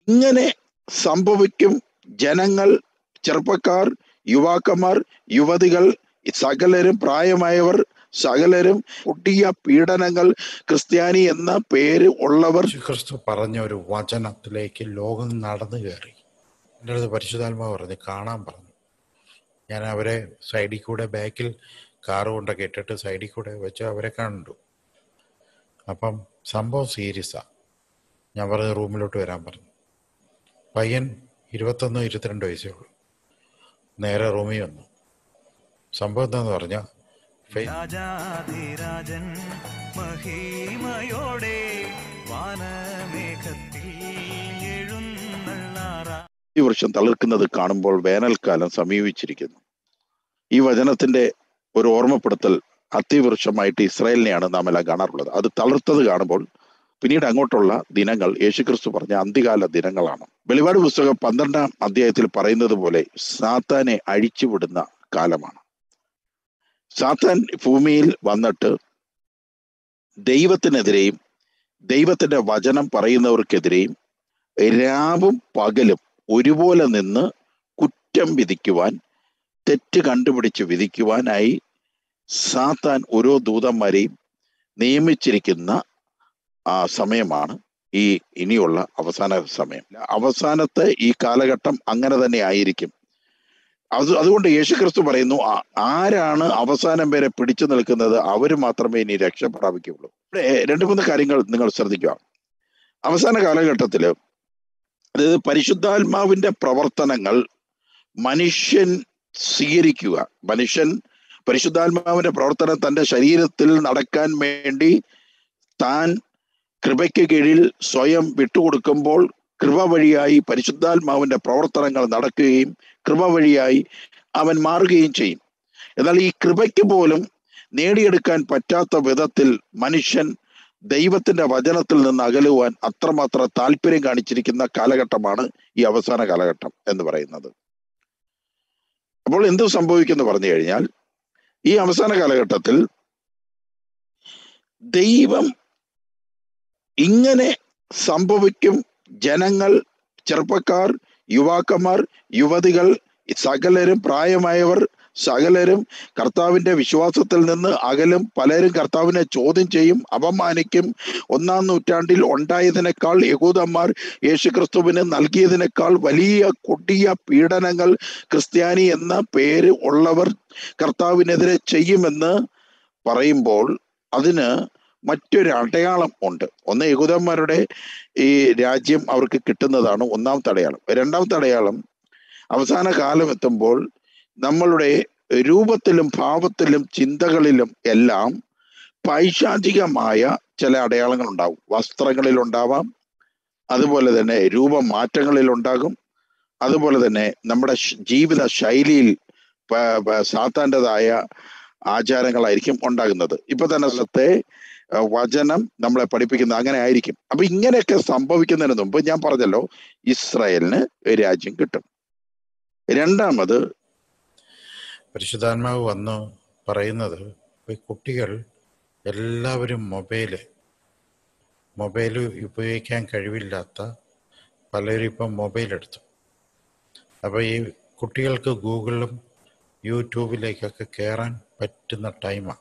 ഇങ്ങനെ സംഭവിക്കും. ജനങ്ങൾ, ചെറുപ്പക്കാർ, യുവാക്കന്മാർ, യുവതികൾ, സകലരും, പ്രായമായവർ സകലരും കൊടിയ പീഡനങ്ങൾ, ക്രിസ്ത്യാനി എന്ന പേര് ഉള്ളവർ. ക്രിസ്തു പറഞ്ഞ ഒരു വചനത്തിലേക്ക് ലോകം നടന്നു കയറി. എൻ്റെ അടുത്ത് പരിശുദ്ധാത്മാവ് പറഞ്ഞ് കാണാൻ പറഞ്ഞു. ഞാൻ അവരെ സൈഡിൽ കൂടെ, ബാക്കിൽ കാറ് കൊണ്ടൊക്കെ ഇട്ടിട്ട് സൈഡിൽ കൂടെ വെച്ച് അവരെ കണ്ടു. അപ്പം സംഭവം സീരിയസാണ്. ഞാൻ പറഞ്ഞ റൂമിലോട്ട് വരാൻ പറഞ്ഞു. പയ്യൻ 21-22 വയസ്സേ ഉള്ളൂ. നേരെ റൂമിൽ വന്നു. സംഭവം എന്താന്ന് പറഞ്ഞാൽ, രാജാധിരാജൻ മഹിമയോടെ വാനമേഘത്തിൽ എഴുന്നള്ളാറാ. ഈ വർഷം തളിർക്കുന്നത് കാണുമ്പോൾ വേനൽക്കാലം സമീപിച്ചിരിക്കുന്നു. ഈ വചനത്തിന്റെ ഒരു ഓർമ്മപ്പെടുത്തൽ അതിവൃക്ഷമായിട്ട് ഇസ്രായേലിനെയാണ് നാം എല്ലാം കാണാറുള്ളത്. അത് തളിർത്തത് കാണുമ്പോൾ പിന്നീട് അങ്ങോട്ടുള്ള ദിനങ്ങൾ യേശുക്രിസ്തു പറഞ്ഞ അന്ത്യകാല ദിനങ്ങളാണ്. വെളിപാട് പുസ്തകം 12-ാം അധ്യായത്തിൽ പറയുന്നത് പോലെ സാത്താനെ അഴിച്ചുവിടുന്ന കാലമാണ്. സാത്താൻ ഭൂമിയിൽ വന്നിട്ട് ദൈവത്തിനെതിരെയും ദൈവത്തിന്റെ വചനം പറയുന്നവർക്കെതിരെയും രാവും പകലും ഒരുപോലെ നിന്ന് കുറ്റം വിധിക്കുവാൻ, തെറ്റ് കണ്ടുപിടിച്ച് വിധിക്കുവാനായി സാത്താൻ ഓരോ ദൂതന്മാരെയും നിയമിച്ചിരിക്കുന്ന ആ സമയമാണ് ഈ ഇനിയുള്ള അവസാന സമയം. അവസാനത്തെ ഈ കാലഘട്ടം അങ്ങനെ തന്നെ ആയിരിക്കും. അതുകൊണ്ട് യേശുക്രിസ്തു പറയുന്നു, ആരാണ് അവസാനം വരെ പിടിച്ചു നിൽക്കുന്നത് അവർ മാത്രമേ ഇനി രക്ഷ പ്രാപിക്കുകയുള്ളൂ. ഇവിടെ 2-3 കാര്യങ്ങൾ നിങ്ങൾ ശ്രദ്ധിക്കുക. അവസാന കാലഘട്ടത്തില്, അതായത് പരിശുദ്ധാത്മാവിന്റെ പ്രവർത്തനങ്ങൾ മനുഷ്യൻ സ്വീകരിക്കുക, മനുഷ്യൻ പരിശുദ്ധാത്മാവിന്റെ പ്രവർത്തനം തൻ്റെ ശരീരത്തിൽ നടക്കാൻ വേണ്ടി താൻ കൃപയ്ക്ക് കീഴിൽ സ്വയം വിട്ടുകൊടുക്കുമ്പോൾ കൃപ വഴിയായി പരിശുദ്ധാത്മാവിന്റെ പ്രവർത്തനങ്ങൾ നടക്കുകയും കൃപ വഴിയായി അവൻ മാറുകയും ചെയ്യും. എന്നാൽ ഈ കൃപയ്ക്ക് പോലും നേടിയെടുക്കാൻ പറ്റാത്ത വിധത്തിൽ മനുഷ്യൻ ദൈവത്തിന്റെ വചനത്തിൽ നിന്ന് അകലുവാൻ അത്രമാത്രം താല്പര്യം കാണിച്ചിരിക്കുന്ന കാലഘട്ടമാണ് ഈ അവസാന കാലഘട്ടം എന്ന് പറയുന്നത്. അപ്പോൾ എന്ത് സംഭവിക്കുമെന്ന് പറഞ്ഞു കഴിഞ്ഞാൽ, ഈ അവസാന കാലഘട്ടത്തിൽ ദൈവം ഇങ്ങനെ സംഭവിക്കും. ജനങ്ങൾ, ചെറുപ്പക്കാർ, യുവാക്കന്മാർ, യുവതികൾ, സകലരും, പ്രായമായവർ സകലരും കർത്താവിന്റെ വിശ്വാസത്തിൽ നിന്ന് അകലും. പലരും കർത്താവിനെ ചോദ്യം ചെയ്യും, അപമാനിക്കും. 1-ാം നൂറ്റാണ്ടിൽ ഉണ്ടായതിനേക്കാൾ യഹൂദന്മാർ യേശുക്രിസ്തുവിന് നൽകിയതിനേക്കാൾ വലിയ കൊടിയ പീഡനങ്ങൾ ക്രിസ്ത്യാനി എന്ന പേര് ഉള്ളവർ കർത്താവിനെതിരെ ചെയ്യുമെന്ന് പറയുമ്പോൾ അതിന് മറ്റൊരു അടയാളം ഉണ്ട്. ഒന്ന്, യഹൂദന്മാരുടെ ഈ രാജ്യം അവർക്ക് കിട്ടുന്നതാണ് ഒന്നാമത്തെ അടയാളം. 2ാമത്തെ അടയാളം, അവസാന കാലം എത്തുമ്പോൾ നമ്മളുടെ രൂപത്തിലും ഭാവത്തിലും ചിന്തകളിലും എല്ലാം പൈശാചികമായ ചില അടയാളങ്ങൾ ഉണ്ടാവും. വസ്ത്രങ്ങളിൽ ഉണ്ടാവാം, അതുപോലെ തന്നെ രൂപമാറ്റങ്ങളിൽ ഉണ്ടാകും, അതുപോലെ തന്നെ നമ്മുടെ ജീവിത ശൈലിയിൽ സാത്താൻ്റെതായ ആചാരങ്ങളായിരിക്കും ഉണ്ടാകുന്നത്. ഇപ്പൊ തന്നെ വചനം നമ്മളെ പഠിപ്പിക്കുന്ന അങ്ങനെ ആയിരിക്കും. അപ്പൊ ഇങ്ങനെയൊക്കെ സംഭവിക്കുന്നതിന് മുമ്പ് ഞാൻ പറഞ്ഞല്ലോ, ഇസ്രായേലിന് രാജ്യം കിട്ടും. 2ാമത്, പരിശുദ്ധാത്മാവ് വന്ന് പറയുന്നത്, കുട്ടികൾ എല്ലാവരും മൊബൈല് ഉപയോഗിക്കാൻ കഴിവില്ലാത്ത പലരും ഇപ്പം മൊബൈൽ എടുത്തു. അപ്പോൾ ഈ കുട്ടികൾക്ക് ഗൂഗിളിലും യൂട്യൂബിലേക്കൊക്കെ കയറാൻ പറ്റുന്ന ടൈമാണ്.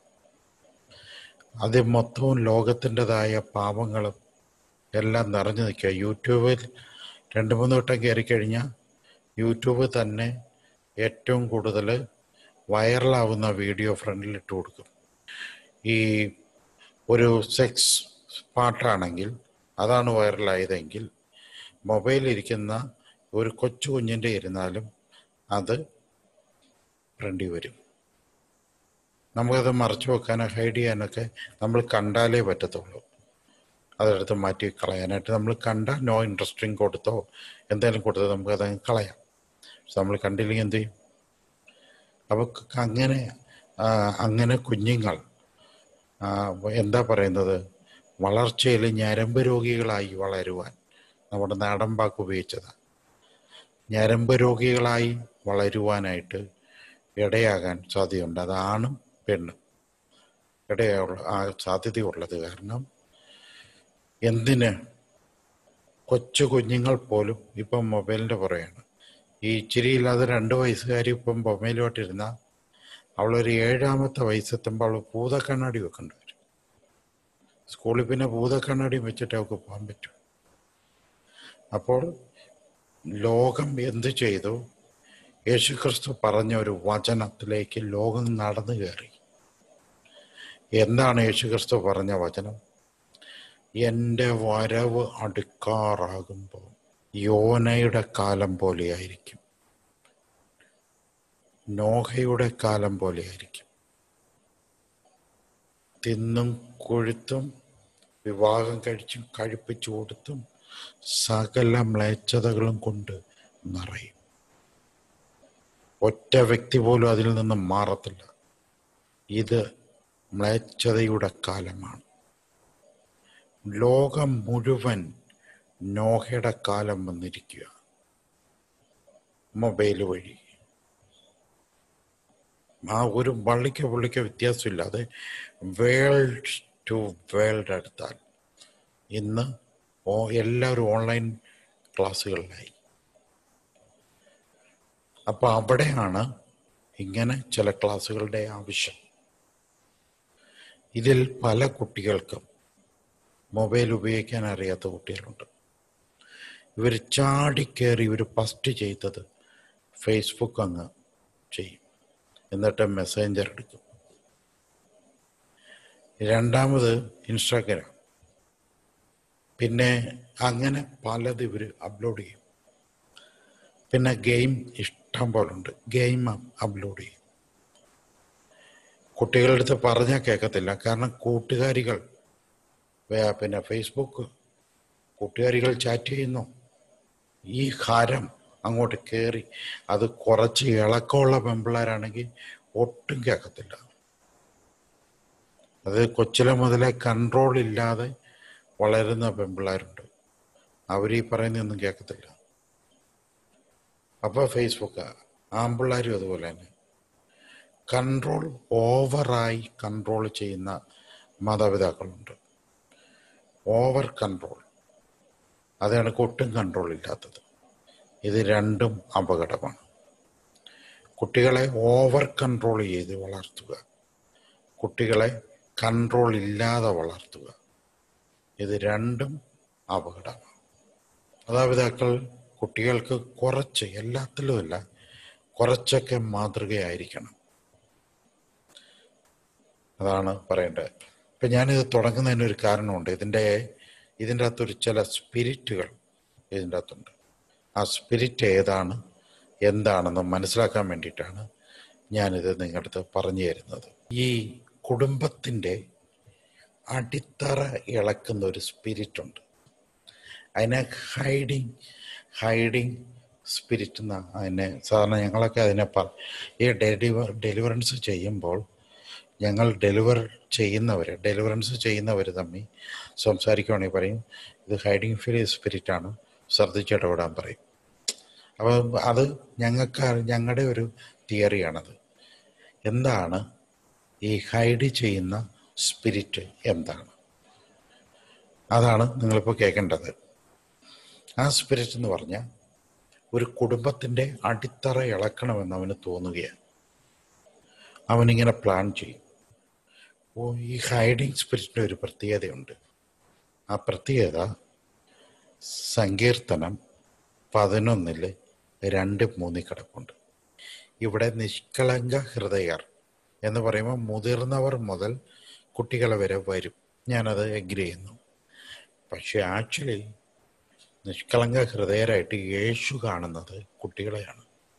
അത് മൊത്തവും ലോകത്തിൻ്റെതായ പാപങ്ങളും എല്ലാം നിറഞ്ഞു നിൽക്കുക. യൂട്യൂബിൽ 2-3 വട്ടം കയറിക്കഴിഞ്ഞാൽ യൂട്യൂബ് തന്നെ ഏറ്റവും കൂടുതൽ വൈറലാവുന്ന വീഡിയോ ഫ്രണ്ടിലിട്ട് കൊടുക്കും. ഈ ഒരു സെക്സ് പാട്ടാണെങ്കിൽ അതാണ് വൈറലായതെങ്കിൽ മൊബൈലിരിക്കുന്ന ഒരു കൊച്ചു കുഞ്ഞിൻ്റെ ഇരുന്നാലും അത് ഫ്രണ്ടിൽ വരും. നമുക്കത് മറച്ചു വെക്കാനോ ഹൈഡ് ചെയ്യാനൊക്കെ നമ്മൾ കണ്ടാലേ പറ്റത്തുള്ളൂ. അതെടുത്ത് മാറ്റി കളയാനായിട്ട് നമ്മൾ കണ്ട നോ ഇൻട്രസ്റ്റിങ് കൊടുത്തോ എന്തെങ്കിലും കൊടുത്തോ നമുക്കതങ്ങ് കളയാം. പക്ഷെ നമ്മൾ കണ്ടില്ലെങ്കിൽ എന്ത് ചെയ്യും? അപ്പോൾ അങ്ങനെ കുഞ്ഞുങ്ങൾ എന്താ പറയുന്നത്, വളർച്ചയിൽ ഞരമ്പ് രോഗികളായി വളരുവാൻ നമ്മുടെ നാടൻ വാക്ക് ഉപയോഗിച്ചതാണ്. ഞരമ്പ് രോഗികളായി വളരുവാനായിട്ട് ഇടയാകാൻ സാധ്യതയുണ്ട്. അത് ആണും പെണ്ണും സാധ്യതയുള്ളത്. കാരണം എന്തിന് കൊച്ചു കുഞ്ഞുങ്ങൾ പോലും ഇപ്പം മൊബൈലിൻ്റെ പുറകെയാണ്. ഈ ഇച്ചിരിയില്ലാതെ 2 വയസ്സുകാരി ഇപ്പം മൊബൈലുമായിട്ടിരുന്ന അവളൊരു 7ാമത്തെ വയസ്സെത്തുമ്പോൾ അവൾ ഭൂതക്കണ്ണാടി വെക്കേണ്ടി വരും. സ്കൂളിൽ പിന്നെ ഭൂതക്കണ്ണാടി വെച്ചിട്ട് അവൾക്ക് പോകാൻ പറ്റും. അപ്പോൾ ലോകം എന്ത് ചെയ്തു? യേശുക്രിസ്തു പറഞ്ഞ ഒരു വചനത്തിലേക്ക് ലോകം നടന്നു കയറി. എന്താണ് യേശുക്രിസ്തു പറഞ്ഞ വചനം? എൻ്റെ വരവ് അടുക്കാറാകുമ്പോൾ യോനയുടെ കാലം പോലെയായിരിക്കും, നോഹയുടെ കാലം പോലെയായിരിക്കും. തിന്നും കൊഴുത്തും വിവാഹം കഴിച്ചും കഴിപ്പിച്ചു കൊടുത്തും സകല മ്ലേച്ഛതകളും കൊണ്ട് നിറയും. ഒറ്റ വ്യക്തി പോലും അതിൽ നിന്നും മാറത്തില്ല. ഇത് മ്ലേച്ഛതയുടെ കാലമാണ്. ലോകം മുഴുവൻ നോഹയുടെ കാലം വന്നിരിക്കുക. മൊബൈൽ വഴി ആ ഒരു വള്ളിക്ക് വ്യത്യാസമില്ലാതെ വേൾഡ് ടു വേൾഡ് എടുത്താൽ ഇന്ന് എല്ലാവരും ഓൺലൈൻ ക്ലാസ്സുകളിലായി. അപ്പോൾ അവിടെയാണ് ഇങ്ങനെ ചില ക്ലാസ്സുകളുടെ ആവശ്യം. ഇതിൽ പല കുട്ടികൾക്കും മൊബൈൽ ഉപയോഗിക്കാൻ അറിയാത്ത കുട്ടികളുണ്ട്. ഇവർ ചാടിക്കേറി ഇവർ ഫസ്റ്റ് ചെയ്തത് ഫേസ്ബുക്ക് അങ്ങ് ചെയ്യും, എന്നിട്ട് മെസ്സഞ്ചർ എടുക്കും. രണ്ടാമത് ഇൻസ്റ്റാഗ്രാം, പിന്നെ അങ്ങനെ പലത് ഇവർ അപ്ലോഡ് ചെയ്യും. പിന്നെ ഗെയിം ഇഷ്ടം പോലുണ്ട്, ഗെയിം അപ്ലോഡ് ചെയ്യും. കുട്ടികളുടെ അടുത്ത് പറഞ്ഞാൽ കേൾക്കത്തില്ല. കാരണം കൂട്ടുകാരികൾ, പിന്നെ ഫേസ്ബുക്ക് കൂട്ടുകാരികൾ ചാറ്റ് ചെയ്യുന്നു, ഈ ഹരം അങ്ങോട്ട് കയറി. അത് കുറച്ച് ഇളക്കമുള്ള പെൺപിള്ളേരാണെങ്കിൽ ഒട്ടും കേൾക്കത്തില്ല. അത് കൊച്ചിലെ മുതലേ കൺട്രോൾ ഇല്ലാതെ വളരുന്ന പെൺപിള്ളേരുണ്ട്, അവർ ഈ പറയുന്നതൊന്നും കേൾക്കത്തില്ല. അപ്പോൾ ഫേസ്ബുക്ക്, ആൺപിള്ളേരും അതുപോലെ തന്നെ. കൺട്രോൾ ഓവറായി കൺട്രോൾ ചെയ്യുന്ന മാതാപിതാക്കളുണ്ട്. ഓവർ കൺട്രോൾ, അതാണ് ഒട്ടും കൺട്രോൾ ഇല്ലാത്തത്. ഇത് രണ്ടും അപകടമാണ്. കുട്ടികളെ ഓവർ കൺട്രോൾ ചെയ്ത് വളർത്തുക, കുട്ടികളെ കൺട്രോൾ ഇല്ലാതെ വളർത്തുക, ഇത് രണ്ടും അപകടമാണ്. മാതാപിതാക്കൾ കുട്ടികൾക്ക് കുറച്ച്, എല്ലാത്തിലുമല്ല, കുറച്ചൊക്കെ മാതൃകയായിരിക്കണം. അതാണ് പറയേണ്ടത്. ഇപ്പം ഞാനിത് തുടങ്ങുന്നതിനൊരു കാരണമുണ്ട്. ഇതിൻ്റെ അകത്തൊരു ചില സ്പിരിറ്റുകൾ ഇതിൻ്റെ അകത്തുണ്ട്. ആ സ്പിരിറ്റ് ഏതാണ് എന്താണെന്ന് മനസ്സിലാക്കാൻ വേണ്ടിയിട്ടാണ് ഞാനിത് നിങ്ങളുടെ അടുത്ത് പറഞ്ഞു തരുന്നത്. ഈ കുടുംബത്തിൻ്റെ അടിത്തറ ഇളക്കുന്ന ഒരു സ്പിരിറ്റുണ്ട്. അതിനെ ഹൈഡിങ് സ്പിരിറ്റ് എന്നാണ് അതിനെ സാധാരണ ഞങ്ങളൊക്കെ അതിനെ ഈ ഡെലിവറൻസ് ചെയ്യുമ്പോൾ ഞങ്ങൾ ഡെലിവറൻസ് ചെയ്യുന്നവർ തമ്മിൽ സംസാരിക്കുകയാണെങ്കിൽ പറയും, ഇത് ഹൈഡിങ് സ്പിരിറ്റാണ്, ശ്രദ്ധിച്ചിടപെടാൻ പറയും. അപ്പം അത് ഞങ്ങളുടെ ഒരു തിയറിയാണത്. എന്താണ് ഈ ഹൈഡ് ചെയ്യുന്ന സ്പിരിറ്റ് എന്താണ്? അതാണ് നിങ്ങളിപ്പോൾ കേൾക്കേണ്ടത്. ആ സ്പിരിറ്റ് എന്ന് പറഞ്ഞാൽ ഒരു കുടുംബത്തിൻ്റെ അടിത്തറ ഇളക്കണമെന്ന് അവന് തോന്നുകയാണ്. അവനിങ്ങനെ പ്ലാൻ ചെയ്യും. ഈ ഹൈഡിങ് സ്പിരിറ്റിന് ഒരു പ്രത്യേകതയുണ്ട്. ആ പ്രത്യേകത സങ്കീർത്തനം 11:2-3 കിടപ്പുണ്ട്. ഇവിടെ നിഷ്കളങ്ക ഹൃദയർ എന്ന് പറയുമ്പോൾ മുതിർന്നവർ മുതൽ കുട്ടികളെ വരെ വരും. ഞാനത് എഗ്രി ചെയ്യുന്നു. പക്ഷെ ആക്ച്വലി നിഷ്കളങ്ക ഹൃദയരായിട്ട് യേശു കാണുന്നത് കുട്ടികളെയാണ്.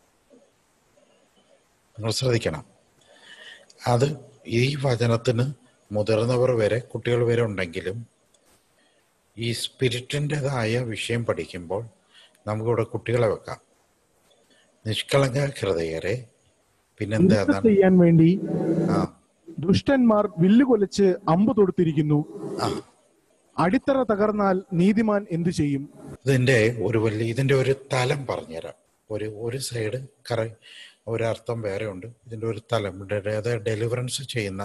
നിങ്ങൾ ശ്രദ്ധിക്കണം. അത് ഈ വചനത്തിന് മുതിർന്നവർ വരെ കുട്ടികൾ വരെ ഉണ്ടെങ്കിലും ഈ സ്പിരിറ്റിൻ്റെതായ വിഷയം പഠിക്കുമ്പോൾ നമുക്കിവിടെ കുട്ടികളെ വെക്കാം. നിഷ്കളങ്ക ഹൃദയരെ പിന്നെന്താ ചെയ്യാൻ വേണ്ടി ദുഷ്ടന്മാർ വില്ലുകൊലച്ച് അമ്പ് തൊടുത്തിരിക്കുന്നു. അടിത്തറ തകർന്നാൽ നീതിമാൻ എന്തു ചെയ്യും? ഇതിന്റെ ഒരു തലം പറഞ്ഞുതരാം. ഒരു സൈഡ് ഒരർത്ഥം വേറെ ഉണ്ട്. ഇതിന്റെ ഒരു തലം, ഡെലിവറൻസ് ചെയ്യുന്ന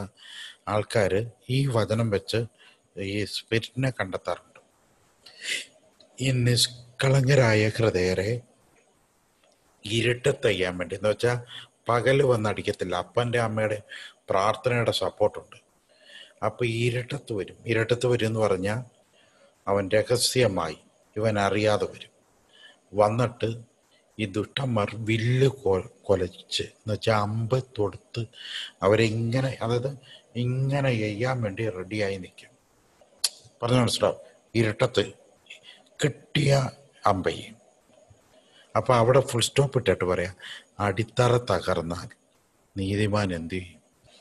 ആൾക്കാർ ഈ വചനം വെച്ച് ഈ സ്പിരിറ്റിനെ കണ്ടെത്താറുണ്ട്. ഈ നിഷ്കളങ്കരായ ഹൃദയരെ ഇരുട്ടത്തയ്യാൻ വേണ്ടി, എന്ന് വെച്ചാൽ പകല് വന്നടിക്കത്തില്ല, അപ്പൻ്റെ അമ്മയുടെ പ്രാർത്ഥനയുടെ സപ്പോർട്ടുണ്ട്. അപ്പം ഇരുട്ടത്ത് വരും. ഇരുട്ടത്ത് വരും എന്ന് പറഞ്ഞാൽ അവൻ രഹസ്യമായി, ഇവൻ അറിയാതെ വരും. വന്നിട്ട് ഈ ദുഷ്ടന്മാർ വില്ല് കൊലച്ച്, എന്ന് വെച്ചാൽ അമ്പ് തൊടുത്ത് അവരിങ്ങനെ, അതായത് ഇങ്ങനെ ചെയ്യാൻ വേണ്ടി റെഡിയായി നിൽക്കും. പറഞ്ഞു മനസ്സിലാവും? ഇരുട്ടത്ത് കിട്ടിയ അമ്പയും. അപ്പം അവിടെ ഫുൾ സ്റ്റോപ്പ് ഇട്ടിട്ട് പറയാം, അടിത്തറ തകർന്നാൽ നീതിമാൻ എന്തു ചെയ്യും?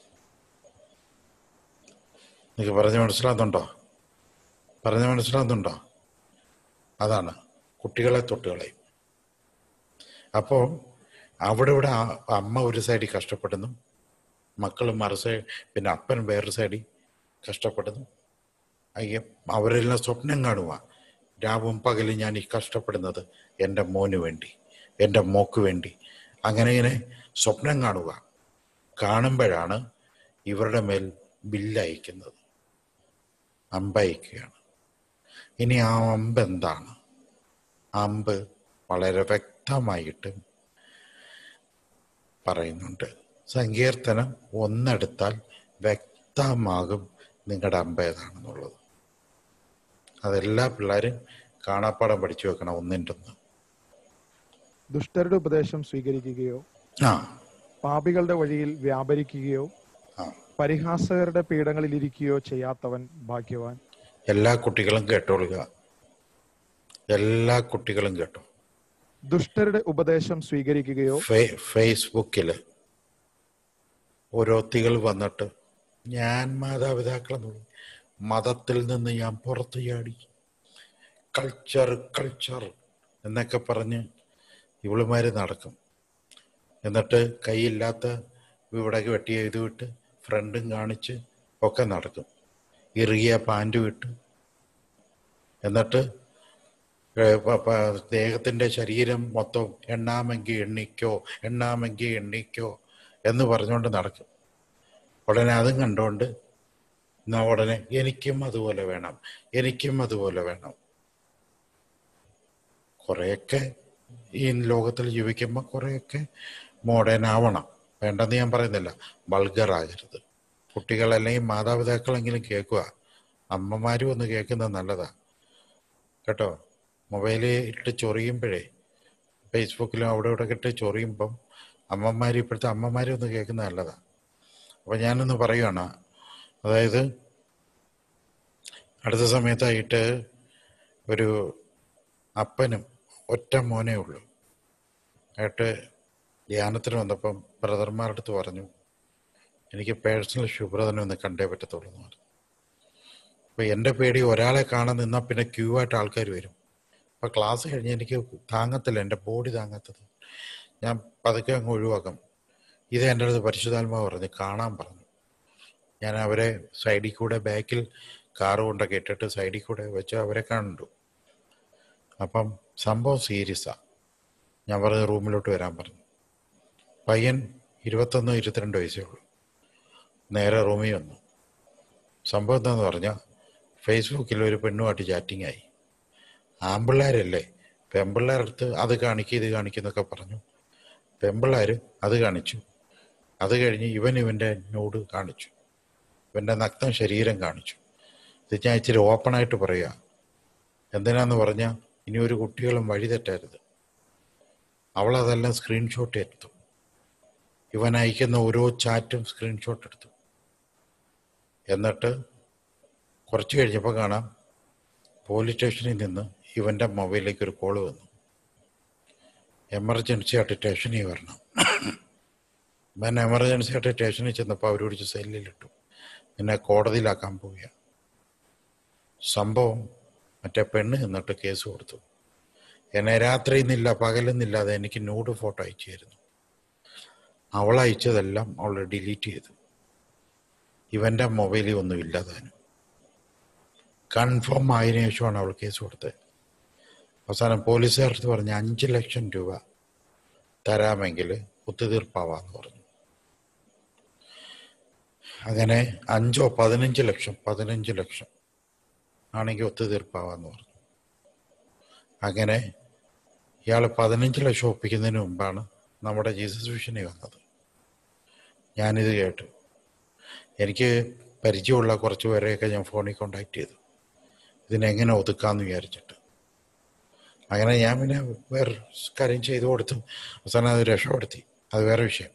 നിങ്ങൾക്ക് പറഞ്ഞു മനസ്സിലാകുന്നുണ്ടോ? അതാണ് കുട്ടികളെ തൊട്ടുകളയും. അപ്പോൾ അവിടെ ഇവിടെ അമ്മ ഒരു സൈഡിൽ കഷ്ടപ്പെടുന്നു, മക്കൾ മറു സൈഡ്, പിന്നെ അപ്പൻ വേറൊരു സൈഡിൽ കഷ്ടപ്പെടുന്നു. അവരെല്ലാം സ്വപ്നം കാണുക, രാവും പകലും ഞാൻ ഈ കഷ്ടപ്പെടുന്നത് എൻ്റെ മോന് വേണ്ടി, എൻ്റെ മോക്ക് വേണ്ടി. അങ്ങനെ സ്വപ്നം കാണുമ്പോഴാണ് ഇവരുടെ മേൽ ബില്ലയക്കുന്നത്, അമ്പയക്കുകയാണ്. ഇനി ആ അമ്പ് എന്താണ്? അമ്പ് വളരെ വ്യക്തമായിട്ട് പറയുന്നുണ്ട്. സങ്കീർത്തനം 1 എടുത്താൽ വ്യക്തമാകും നിങ്ങളുടെ അമ്പ് ഏതാണെന്നുള്ളത്. അതെല്ലാ പിള്ളേരും കാണാപ്പാടം പഠിച്ചു വെക്കണം. 1:1. ദുഷ്ടരുടെ ഉപദേശം സ്വീകരിക്കുകയോ പാപികളുടെ വഴിയിൽ വ്യാപരിക്കുകയോ പരിഹാസകരുടെ പീഠങ്ങളിൽ ഇരിക്കുകയോ ചെയ്യാത്തവൻ ഭാഗ്യവാൻ. എല്ലാ കുട്ടികളും കേട്ടോളുക, എല്ലാ കുട്ടികളും കേട്ടോ. ദുഷ്ടരുടെ ഉപദേശം സ്വീകരിക്കുകയോ. ഫേസ്ബുക്കിൽ ഓരോത്തികൾ വന്നിട്ട്, ഞാൻ മാതാപിതാക്കളെ മതത്തിൽ നിന്ന് ഞാൻ പുറത്തു ചാടി, കൾച്ചർ എന്നൊക്കെ പറഞ്ഞ് ഇവളുമാര് നടക്കും. എന്നിട്ട് കൈയില്ലാത്ത ഇവിടെ വെട്ടിയ ഇത് വിട്ട് ഫ്രണ്ടും കാണിച്ച് ഒക്കെ നടക്കും, ഇറുകിയ പാൻറ് വിട്ട്. എന്നിട്ട് ദേഹത്തിൻ്റെ ശരീരം മൊത്തം എണ്ണാമെങ്കിൽ എണ്ണിക്കോ എന്ന് പറഞ്ഞുകൊണ്ട് നടക്കും. ഉടനെ അതും കണ്ടുകൊണ്ട് ഉടനെ എനിക്കും അതുപോലെ വേണം. കുറേയൊക്കെ ഈ ലോകത്തിൽ ജീവിക്കുമ്പോൾ കുറേയൊക്കെ മോഡേൺ ആവണം, വേണ്ടെന്ന് ഞാൻ പറയുന്നില്ല, വൾഗറാകരുത്. കുട്ടികൾ അല്ലെങ്കിൽ മാതാപിതാക്കളെങ്കിലും കേൾക്കുക, അമ്മമാരും ഒന്ന് കേൾക്കുന്നത് നല്ലതാ കേട്ടോ. മൊബൈലിൽ ഇട്ട് ചൊറിയുമ്പോഴേ, ഫേസ്ബുക്കിലും അവിടെ ഇവിടെ ഇട്ട് ചൊറിയുമ്പം ഇപ്പോഴത്തെ അമ്മമാരും ഒന്ന് കേൾക്കുന്നത് നല്ലതാണ്. അപ്പം ഞാനൊന്ന് പറയുകയാണ്, അതായത് അടുത്ത സമയത്തായിട്ട് ഒരു അപ്പനും ഒറ്റ മോനേ ഉള്ളൂ ആയിട്ട് ധ്യാനത്തിന് വന്നപ്പം ബ്രദർമാരുടെ അടുത്ത് പറഞ്ഞു, എനിക്ക് പേഴ്സണൽ ശുഭ്രതനെ ഒന്ന് കണ്ടേ പറ്റത്തുള്ളൂ എന്ന് പറഞ്ഞു. അപ്പോൾ എൻ്റെ പേടി, ഒരാളെ കാണാൻ നിന്നാൽ പിന്നെ ക്യൂ ആയിട്ട് ആൾക്കാർ വരും. അപ്പോൾ ക്ലാസ് കഴിഞ്ഞ് എനിക്ക് താങ്ങത്തില്ല, എൻ്റെ ബോഡി താങ്ങത്തത്, ഞാൻ പതുക്കെ അങ്ങ് ഒഴിവാക്കും. ഇത് എൻ്റെ അടുത്ത് പരിശുദ്ധാത്മാവ് പറഞ്ഞ് കാണാൻ പറഞ്ഞു. ഞാൻ അവരെ സൈഡിൽ കൂടെ, ബാക്കിൽ കാറ് കൊണ്ടൊക്കെ ഇട്ടിട്ട് സൈഡിൽ കൂടെ വെച്ച് അവരെ കണ്ടു. അപ്പം സംഭവം സീരിയസാണ്. ഞാൻ പറഞ്ഞ റൂമിലോട്ട് വരാൻ പറഞ്ഞു. പയ്യൻ 21-22 വയസ്സേ ഉള്ളൂ. നേരെ റൂമിൽ വന്നു. സംഭവം എന്താണെന്ന് പറഞ്ഞാൽ, ഫേസ്ബുക്കിൽ ഒരു പെണ്ണുമായിട്ട് ചാറ്റിംഗ് ആയി. ആൺപിള്ളേരല്ലേ, പെൺപിള്ളേരടുത്ത് അത് കാണിക്കുക ഇത് കാണിക്കുന്നൊക്കെ പറഞ്ഞു. പെൺപിള്ളേർ അത് കാണിച്ചു. അത് കഴിഞ്ഞ് ഇവൻ്റെ നോട് കാണിച്ചു, ഇവൻ്റെ നഗ്ന ശരീരം കാണിച്ചു. ഇത് ഞാൻ ഇച്ചിരി ഓപ്പണായിട്ട് പറയുക. എന്തിനാന്ന് പറഞ്ഞാൽ, ഇനി ഒരു കുട്ടികളും വഴി തെറ്റരുത്. അവളതെല്ലാം സ്ക്രീൻഷോട്ട് എടുത്തു. ഇവൻ അയക്കുന്ന ഓരോ ചാറ്റും സ്ക്രീൻഷോട്ട് എടുത്തു. എന്നിട്ട് കുറച്ച് കഴിഞ്ഞപ്പോൾ കാണാം, പോലീസ് സ്റ്റേഷനിൽ നിന്ന് ഇവൻ്റെ മൊബൈലിലേക്ക് ഒരു കോള് വന്നു, എമർജൻസി ആയിട്ട് സ്റ്റേഷനിൽ വരണം. ഞാൻ എമർജൻസി ആയിട്ട് സ്റ്റേഷനിൽ ചെന്നപ്പോൾ അവർ പിടിച്ച് സെല്ലിലിട്ടു, എന്നെ കോടതിയിലാക്കാൻ പോവുക. സംഭവം മറ്റേ പെണ്ണ് എന്നിട്ട് കേസ് കൊടുത്തു. എന്നെ രാത്രിയെന്നില്ല പകലെന്നില്ലാതെ എനിക്ക് ന്യൂഡ് ഫോട്ടോ അയച്ചു തരുന്നു. അവൾ അയച്ചതെല്ലാം അവൾ ഡിലീറ്റ് ചെയ്തു. ഇവൻ്റെ മൊബൈലിൽ ഒന്നും ഇല്ലാതാനും. കൺഫേം ആയതിനു ശേഷമാണ് അവൾ കേസ് കൊടുത്തത്. അവസാനം പോലീസുകാർക്ക് പറഞ്ഞ് 5 ലക്ഷം രൂപ തരാമെങ്കിൽ ഒത്തുതീർപ്പാവാന്ന് പറഞ്ഞു. അങ്ങനെ 5-15 ലക്ഷം ആണെങ്കിൽ ഒത്തുതീർപ്പാവാന്ന് പറഞ്ഞു. അങ്ങനെ ഇയാൾ 15 ലക്ഷം ഒപ്പിക്കുന്നതിന് മുമ്പാണ് നമ്മുടെ ജീസസ് വിഷനെ വന്നത്. ഞാനിത് കേട്ടു. എനിക്ക് പരിചയമുള്ള കുറച്ച് പേരെയൊക്കെ ഞാൻ ഫോണിൽ കോണ്ടാക്ട് ചെയ്തു, ഇതിനെങ്ങനെ ഒതുക്കാമെന്ന് വിചാരിച്ചിട്ട്. അങ്ങനെ ഞാൻ പിന്നെ വേറെ കാര്യം ചെയ്തു കൊടുത്തു. അവസാനം അത് രക്ഷപ്പെടുത്തി. അത് വേറെ വിഷയം.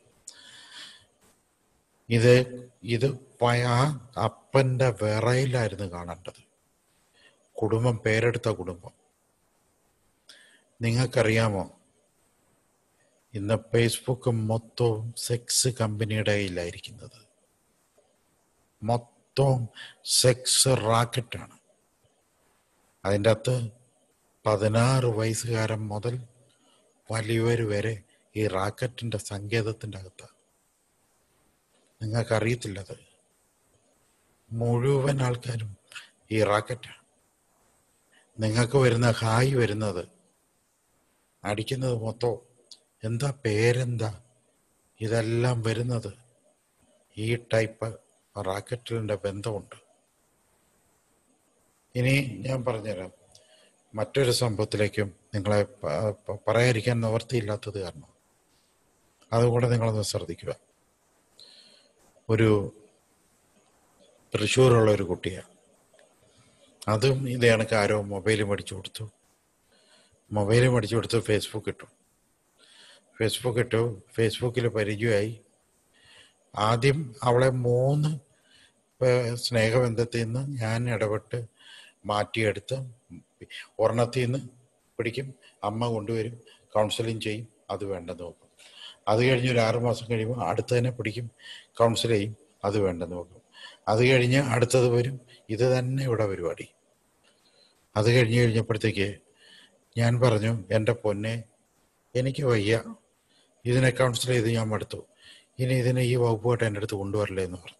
ഇത് ആ അപ്പൻ്റെ വിറയിലായിരുന്നു കാണേണ്ടത്. കുടുംബം, പേരെടുത്ത കുടുംബം. നിങ്ങൾക്കറിയാമോ, ഇന്ന് ഫേസ്ബുക്ക് മൊത്തവും സെക്സ് കമ്പനിയുടെ കയ്യിലായിരിക്കുന്നത്. മൊത്തം സെക്സ് റാക്കറ്റാണ്. അതിൻ്റെ അകത്ത് 16 വയസ്സുകാരൻ മുതൽ വലിയവർ വരെ ഈ റാക്കറ്റിൻ്റെ സങ്കേതത്തിൻ്റെ അകത്താണ്. നിങ്ങൾക്കറിയത്തില്ലത്. മുഴുവൻ ആൾക്കാരും ഈ റാക്കറ്റാണ്. നിങ്ങൾക്ക് വരുന്ന ഹായ് വരുന്നത്, അടിക്കുന്നത് മൊത്തം എന്താ പേരെന്താ, ഇതെല്ലാം വരുന്നത് ഈ ടൈപ്പ് റാക്കറ്റിൻ്റെ ബന്ധമുണ്ട്. ഇനി ഞാൻ പറഞ്ഞുതരാം മറ്റൊരു സംഭവത്തിലേക്കും നിങ്ങളെ പറയാതിരിക്കാൻ നിവർത്തിയില്ലാത്തത് കാരണം. അതുകൂടെ നിങ്ങളൊന്ന് ശ്രദ്ധിക്കുക. ഒരു തൃശ്ശൂരുള്ള ഒരു കുട്ടിയാണ്. അതും ഇത് കണക്ക് ആരോ മൊബൈൽ മേടിച്ചു കൊടുത്തു. ഫേസ്ബുക്ക് ഇട്ടു. ഫേസ്ബുക്കിൽ പരിചയമായി. ആദ്യം അവളെ 3 സ്നേഹബന്ധത്തിൽ നിന്ന് ഞാൻ ഇടപെട്ട് മാറ്റിയെടുത്ത്, ഒരെണ്ണത്തിൽ നിന്ന് പിടിക്കും, അമ്മ കൊണ്ടുവരും, കൗൺസിലിങ് ചെയ്യും, അത് വേണ്ടെന്ന് നോക്കും. അത് കഴിഞ്ഞ് ഒരു 6 മാസം കഴിയുമ്പോൾ അടുത്തതിനെ പിടിക്കും, കൗൺസിൽ ചെയ്യും, അത് വേണ്ടെന്ന് നോക്കും. അത് കഴിഞ്ഞ് അടുത്തത് വരും. ഇത് തന്നെ ഇവിടെ പരിപാടി. അത് കഴിഞ്ഞപ്പോഴത്തേക്ക് ഞാൻ പറഞ്ഞു, എൻ്റെ പൊന്നെ, എനിക്ക് വയ്യ, ഇതിനെ കൗൺസിൽ ചെയ്ത് ഞാൻ മടുത്തു, ഇനി ഇതിനെ ഈ വകുപ്പായിട്ട് എൻ്റെ അടുത്ത് കൊണ്ടുവരില്ലേ എന്ന് പറഞ്ഞു.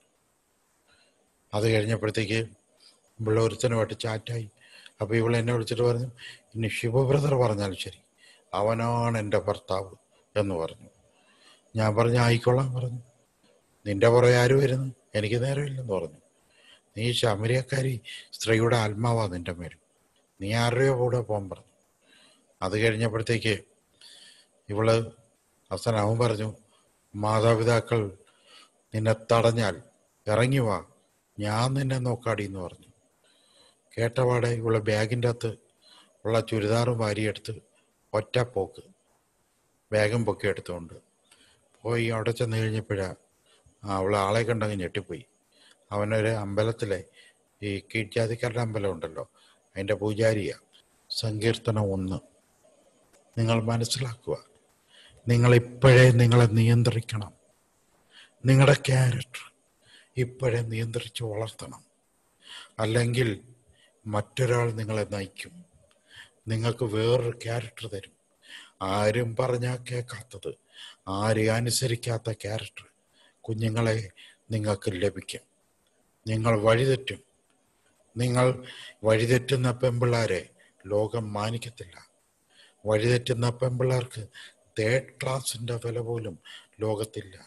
അത് കഴിഞ്ഞപ്പോഴത്തേക്ക് ഇവിടെ ഒരുത്തനുമായിട്ട് ചാറ്റായി. അപ്പോൾ ഇവൾ എന്നെ വിളിച്ചിട്ട് പറഞ്ഞു, ഇനി ശിവബ്രദർ പറഞ്ഞാലും ശരി, അവനാണ് എൻ്റെ ഭർത്താവ് എന്ന് പറഞ്ഞു. ഞാൻ പറഞ്ഞു ആയിക്കൊള്ളാൻ പറഞ്ഞു. നിന്റെ പുറകെ ആര് വരുന്നു, എനിക്ക് നേരമില്ലെന്ന് പറഞ്ഞു. നീ ശമരിയക്കാരി സ്ത്രീയുടെ ആത്മാവാ നിന്റെ മേലും, നീ ആരുടെയോ കൂടെ പോകാൻ പറഞ്ഞു. അത് കഴിഞ്ഞപ്പോഴത്തേക്ക് ഇവള് അവസാനം അവൻ പറഞ്ഞു, മാതാപിതാക്കൾ നിന്നെ തടഞ്ഞാൽ ഇറങ്ങി വാ, ഞാൻ നിന്നെ നോക്കാടി എന്ന് പറഞ്ഞു. കേട്ടപാടെ ഇവളെ ബാഗിൻ്റെ അകത്ത് ഉള്ള ചുരിദാറും വാരിയെടുത്ത് ഒറ്റ പോക്ക് ബാഗും പൊക്കി എടുത്തുകൊണ്ട് പോയി. അവിടെ ചെന്ന് കഴിഞ്ഞപ്പോഴാണ് അവളെ ആളെ കണ്ടങ്ങ് ഞെട്ടിപ്പോയി. അവനൊരു അമ്പലത്തിലെ ഈ കീഴ്ജാതിക്കാരുടെ അമ്പലം ഉണ്ടല്ലോ, അതിൻ്റെ പൂജാരിയാണ്. സങ്കീർത്തനം 1 നിങ്ങൾ മനസ്സിലാക്കുക. നിങ്ങളിപ്പോഴേ നിങ്ങളെ നിയന്ത്രിക്കണം. നിങ്ങളുടെ ക്യാരക്ടർ ഇപ്പോഴേ നിയന്ത്രിച്ച് വളർത്തണം. അല്ലെങ്കിൽ മറ്റൊരാൾ നിങ്ങളെ നയിക്കും, നിങ്ങൾക്ക് വേറൊരു ക്യാരക്ടർ തരും. ആരും പറഞ്ഞാൽ കേൾക്കാത്തത്, ആരും അനുസരിക്കാത്ത ക്യാരക്ടർ കുഞ്ഞുങ്ങളെ നിങ്ങൾക്ക് ലഭിക്കും. നിങ്ങൾ വഴിതെറ്റും. നിങ്ങൾ വഴിതെറ്റുന്ന പെൺപിള്ളാരെ ലോകം മാനിക്കത്തില്ല. വഴിതെറ്റുന്ന പെൺപിള്ളാർക്ക് 3rd ക്ലാസിൻ്റെ വില പോലും ലോകത്തില്ല.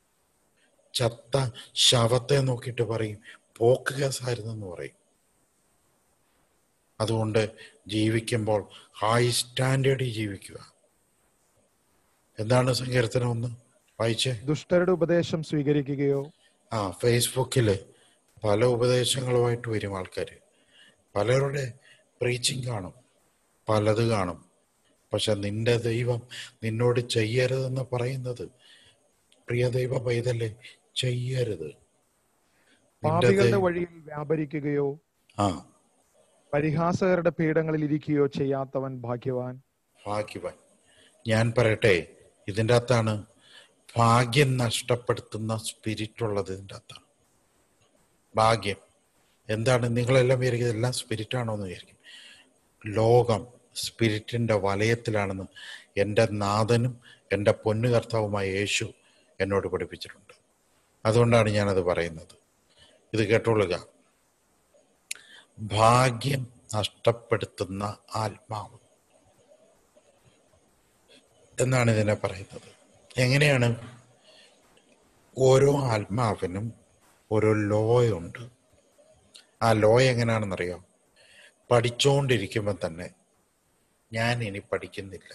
ചത്ത ശവത്തെ നോക്കിയിട്ട് പറയും പോക്ക് കേസായിരുന്നെന്ന് പറയും. അതുകൊണ്ട് ജീവിക്കുമ്പോൾ ഹൈ സ്റ്റാൻഡേർഡിൽ ജീവിക്കുക. എന്താണ് സങ്കീർത്തനം 1 വായിച്ചേ? ദുഷ്ടരുടെ ഉപദേശം സ്വീകരിക്കുകയോ. ഫേസ്ബുക്കിൽ പല ഉപദേശങ്ങളുമായിട്ട് വരും ആൾക്കാർ. പലരുടെ പ്രീച്ചിങ് കാണും, പലത് കാണും. പക്ഷെ നിന്റെ ദൈവം നിന്നോട് ചെയ്യരുതെന്ന് പറയുന്നത്, പ്രിയ ദൈവ പൈതല്ലേ, ചെയ്യരുത്. പാപികളുടെ വഴിയിൽ വ്യാപരിക്കുകയോ പരിഹാസകരുടെ പീഠങ്ങളിൽ ഇരിക്കുകയോ ചെയ്യാത്തവൻ ഭാഗ്യവാൻ. ഞാൻ പറയട്ടെ, ഇതിൻ്റെ അകത്താണ് ഭാഗ്യം നഷ്ടപ്പെടുത്തുന്ന സ്പിരിറ്റ് ഉള്ളത്. ഇതിൻ്റെ അകത്താണ് ഭാഗ്യം. എന്താണ് നിങ്ങളെല്ലാം വിചാരിക്കുന്നത് എല്ലാം സ്പിരിറ്റാണോ എന്ന് വിചാരിക്കും. ലോകം സ്പിരിറ്റിൻ്റെ വലയത്തിലാണെന്ന് എൻ്റെ നാഥനും എൻ്റെ പൊന്നു കർത്താവുമായ യേശു എന്നോട് പഠിപ്പിച്ചിട്ടുണ്ട്. അതുകൊണ്ടാണ് ഞാനത് പറയുന്നത്. ഇത് കേട്ടോളുക. ഭാഗ്യം നഷ്ടപ്പെടുത്തുന്ന ആത്മാവ് എന്നാണ് ഇതിനെ പറയുന്നത്. എങ്ങനെയാണ്? ഓരോ ആത്മാവിനും ഓരോ ലോയുണ്ട്. ആ ലോ എങ്ങനെയാണെന്നറിയാം? പഠിച്ചുകൊണ്ടിരിക്കുമ്പോൾ തന്നെ ഞാൻ ഇനി പഠിക്കുന്നില്ല.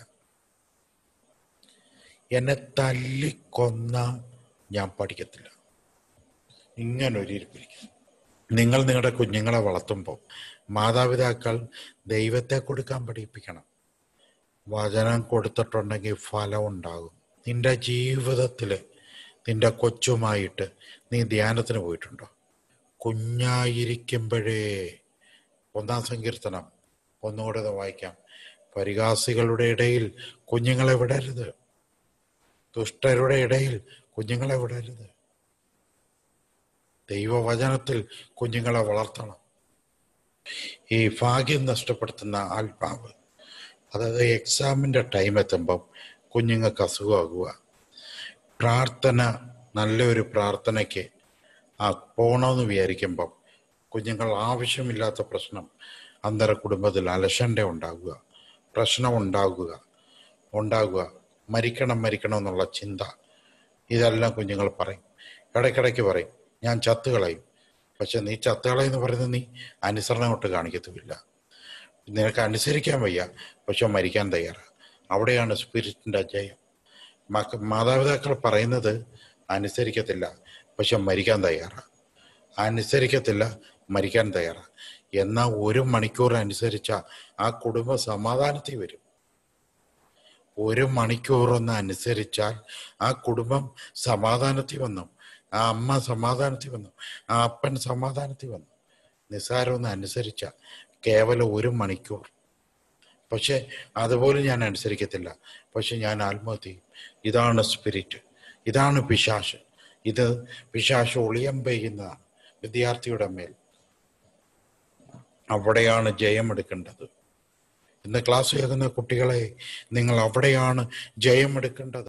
എന്നെ തല്ലിക്കൊന്ന ഞാൻ പഠിക്കത്തില്ല. ഇങ്ങനൊരു ഇരിപ്പിരിക്കും. നിങ്ങൾ നിങ്ങളുടെ കുഞ്ഞുങ്ങളെ വളർത്തുമ്പോൾ മാതാപിതാക്കൾ ദൈവത്തെ കൊടുക്കാൻ പഠിപ്പിക്കണം. വചനം കൊടുത്തിട്ടുണ്ടെങ്കിൽ ഫലം ഉണ്ടാകും. നിന്റെ ജീവിതത്തിൽ നിന്റെ കൊച്ചുമായിട്ട് നീ ധ്യാനത്തിന് പോയിട്ടുണ്ടോ? കുഞ്ഞായിരിക്കുമ്പോഴേ 1-ാം സങ്കീർത്തനം ഒന്നുകൂടെ വായിക്കാം. പരിഹാസികളുടെ ഇടയിൽ കുഞ്ഞുങ്ങളെ വിടരുത്, ദുഷ്ടരുടെ ഇടയിൽ കുഞ്ഞുങ്ങളെ വിടരുത്. ദൈവവചനത്തിൽ കുഞ്ഞുങ്ങളെ വളർത്തണം. ഈ ഭാഗ്യം നഷ്ടപ്പെടുത്തുന്ന ആത്മാവ്, അതായത് എക്സാമിൻ്റെ ടൈം എത്തുമ്പം കുഞ്ഞുങ്ങൾക്ക് അസുഖമാകുക, പ്രാർത്ഥന നല്ലൊരു പ്രാർത്ഥനയ്ക്ക് പോകണമെന്ന് വിചാരിക്കുമ്പം കുഞ്ഞുങ്ങൾ ആവശ്യമില്ലാത്ത പ്രശ്നം, അന്തര കുടുംബത്തിൽ അലശണ്ട ഉണ്ടാകുക, പ്രശ്നം ഉണ്ടാകുക, മരിക്കണം എന്നുള്ള ചിന്ത, ഇതെല്ലാം കുഞ്ഞുങ്ങൾ പറയും. ഇടയ്ക്കിടയ്ക്ക് പറയും, ഞാൻ ചത്തുകളയും. പക്ഷെ നീ ചത്തുകളയെന്ന് പറയുന്നത് നീ അനുസരണം കൊണ്ട് കാണിക്കത്തുമില്ല. നിനക്ക് അനുസരിക്കാൻ വയ്യ, പക്ഷെ മരിക്കാൻ തയ്യാറാണ്. അവിടെയാണ് സ്പിരിറ്റിൻ്റെ ജയം. മാതാപിതാക്കൾ പറയുന്നത് അനുസരിക്കത്തില്ല, പക്ഷെ മരിക്കാൻ തയ്യാറാണ്. അനുസരിക്കത്തില്ല, മരിക്കാൻ തയ്യാറാണ്. എന്നാൽ 1 മണിക്കൂർ അനുസരിച്ച ആ കുടുംബം സമാധാനത്തിൽ വരും. 1 മണിക്കൂറൊന്ന് അനുസരിച്ചാൽ ആ കുടുംബം സമാധാനത്തിൽ വന്നു, ആ അമ്മ സമാധാനത്തിൽ വന്നു, ആ അപ്പൻ സമാധാനത്തിൽ വന്നു. നിസ്സാരമൊന്ന് അനുസരിച്ച കേവലം 1 മണിക്കൂർ. പക്ഷെ അതുപോലും ഞാൻ അനുസരിക്കത്തില്ല, പക്ഷെ ഞാൻ ആത്മഹത്യ ചെയ്യും. ഇതാണ് സ്പിരിറ്റ്, ഇതാണ് പിശാച്. ഇത് പിശാച് ഒളിയം പെയ്യുന്നതാണ് വിദ്യാർത്ഥിയുടെ മേൽ. അവിടെയാണ് ജയമെടുക്കേണ്ടത്. ഇന്ന് ക്ലാസ് കേൾക്കുന്ന കുട്ടികളെ, നിങ്ങൾ അവിടെയാണ് ജയമെടുക്കേണ്ടത്.